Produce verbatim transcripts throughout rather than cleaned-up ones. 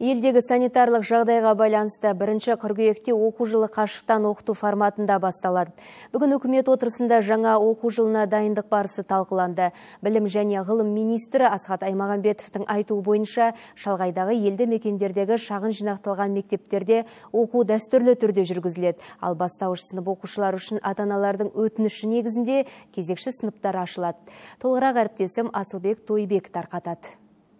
Елдегі санитарлық жағдайға байланысты бірінші қыркүйекте оқу жылы қашықтан оқыту форматында басталады. Бүгін үкімет отырысында жаңа оқу жылына дайындық барысы талқыланды. Білім және ғылым министрі Асхат Аймағамбетовтің айтуы бойынша шалғайдағы елді мекендердегі шағын жинақталған мектептерде оқу дәстүрлі түрде жүргізіледі. Ал бастауыш сынып оқушылары үшін ата-аналардың өтініші негізінде кезекші сыныптар ашылады. Толығырақ әріптесім Асылбек Тойбек тарқатады.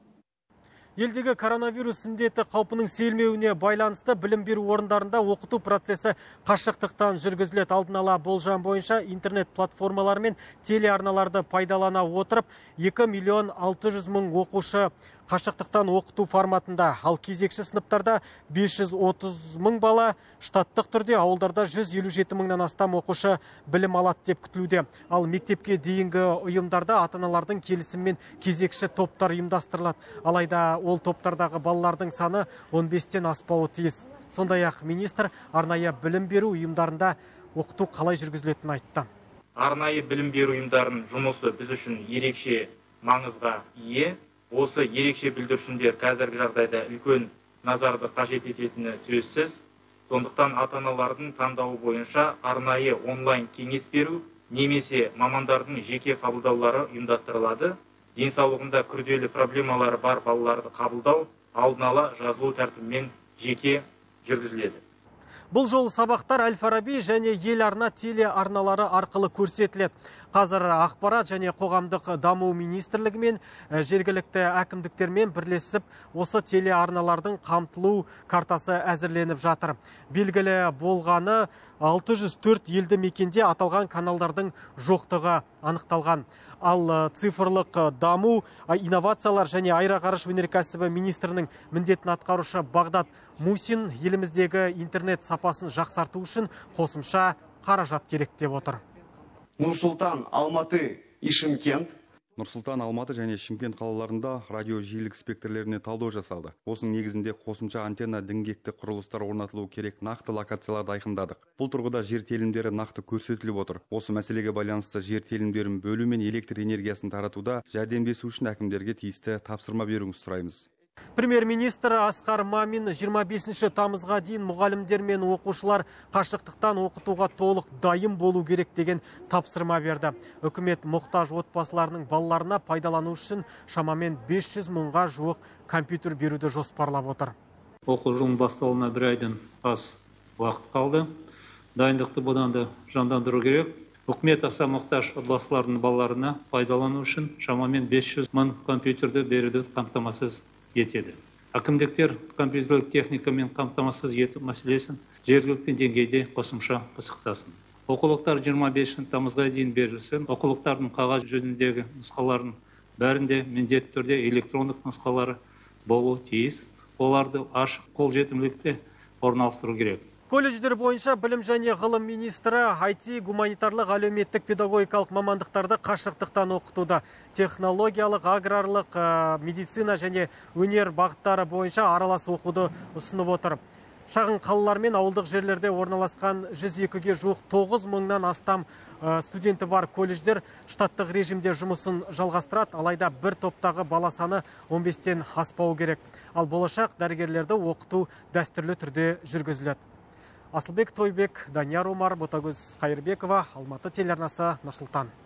Елдегі коронавирус індеті қаупінің сейілмеуіне байланысты білім беру орындарында оқыту процесі қашықтықтан жүргізіледі. Алдын ала болжам бойынша интернет платформалары мен телеарналарды пайдалана отырып екі миллион алты жүз мың оқушы қашықтықтан оқыту форматында, ал кезекші сыныптарда бес жүз отыз мың бала, штаттық түрде ауылдарда жүз елу жеті мыңнан астам оқушы білім алады деп күтілуде. Ал мектепке дейінгі ұйымдарда ата-аналардың келісіммен кезекші топтар ұйымдастырылады. Алайда ол топтардағы балалардың саны он бестен аспауы тиіс. Сондай-ақ министр арнайы білім беру ұйымдарында оқыту қалай жүргізілетінін айтты. Арнайы білім беру ұйымдарының жұмысы біз үшін ерекше маңызға ие. Осы ерекше бүлдіршіндер қазіргі жағдайда үлкен назарды қажет ететіні сөзсіз. Сондықтан ата-аналардың таңдауы бойынша арнайы онлайн кеңес беру немесе мамандардың жеке қабылдаулары ұйымдастырылады. Денсаулығында күрделі проблемалары бар балаларды қабылдау алдын ала жазылу тәртібімен жеке жүргізіледі. Бұл жол сабақтар Әл-Фараби және ел арна теле арналары арқылы көрсетіледі. Қазір ақпарат және қоғамдық даму министрлігі мен жергілікті әкімдіктермен бірлесіп осы теле арналардың қамтылу картасы әзірленіп жатыр. Белгілі болғаны алты жүз төрт елді мекенде аталған каналдардың жоқтығы анықталған. Ал цифрлық даму, инновациялар және аэроғарыш өнеркәсібі министрінің міндетін атқарушы Бағдат Мусин еліміздегі интернет сапасын жақсарту үшін қосымша қаражат керек деп отыр. Нұр-Сұлтан, Алматы и Шымкент. Нұр-Сұлтан, Алматы және Шымкент қалаларында радиожиілік спектрлеріне талдау жасалды. Осының негізінде қосымша антенна діңгекті құрылыстар орнатылуы керек нақты локацияларды айқындадық. Бұл тұрғыда жер телімдері нақты көрсетіліп отыр. Осы мәселеге байланысты жер телімдерін бөлу мен электр энергиясын таратуда жәрдемдесу үшін әкімдерге тиісті тапсырма беруіңізді сұраймыз. Премьер-министр Асқар Мамин жиырма бесінші тамызға дейін мұғалімдер мен оқушылар қашықтықтан оқытуға толық дайын болу керек деген тапсырма берді. Үкімет мұқтаж отбасыларының балаларына пайдалану үшін шамамен бес жүз мыңға жуық компьютер беруді жоспарлап отыр. Оқу жылының басталуына бір айдан аз уақыт қалды. Дайындықты бұдан да жандандыру керек. Үкімет аса мұқтаж отбасыларының балаларына пайдалану үшін шамамен бес жүз мың компьютерді беруді қамтамасыз етеді. Әкімдіктер компьютерлік техникамен қамтамасыз ету мәселесін жергілікті деңгейде қосымша пысықтасын. Оқулықтар жиырма бесінші тамызға дейін берілсін. Оқулықтардың қағаз жүзіндегі нұсқаларын бәрінде міндетті түрде электрондық нұсқалары болу тиіс. Оларды ашық қолжетімділікте орналастыру керек. Колледждер бойынша білім және ғылым министрі ай ти, гуманитарлық, әлеуметтік, педагогикалық мамандықтарды қашықтықтан оқытуда. Технологиялық, аграрлық, медицина және өнер бағыттары бойынша аралас оқуды ұсынып отыр. Шағын қалалар мен ауылдық жерлерде орналасқан жүз екіге жуық тоғыз мыңнан астам студенті бар колледждер штаттық режимде жұмысын жалғастырады, алайда бір топтағы бала саны он бестен аспау керек. Ал болашақ дәрігерлерді оқыту дәстүрлі түрде жүргізіледі. Асылбек Тойбек, Данияр Омар, Ботагөз Қайырбекова, Алматы телеарнасы, Нұр-Сұлтан.